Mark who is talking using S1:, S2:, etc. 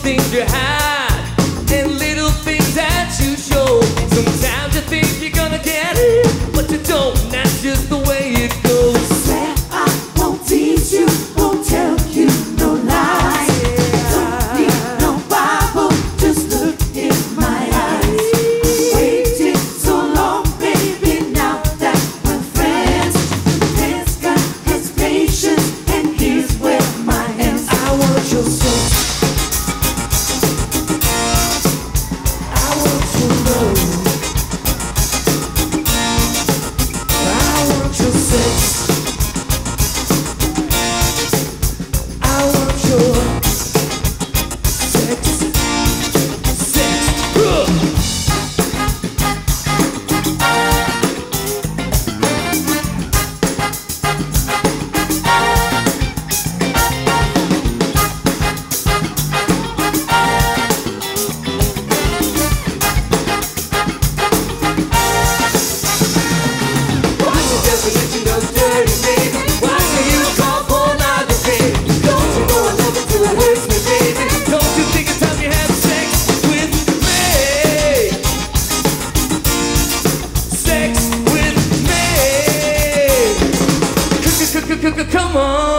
S1: things you hide and little things that you show. Sometimes you think you're gonna get it, but you don't, and that's just the way it goes.
S2: Swear I won't tease you, won't tell you no lies. Don't need no Bible, just look in my eyes. Waited so long, baby, now that we're friends. Man's got his patience, and here's where my ends.
S1: I want your sex. I want your love. I want your sex. I want your sex. Sex. What's the definition of dirty, baby? Why do you call pornography? Don't you know I love it till it hurts me, baby? Don't you think it's time you have sex with me? Sex with me. Come on.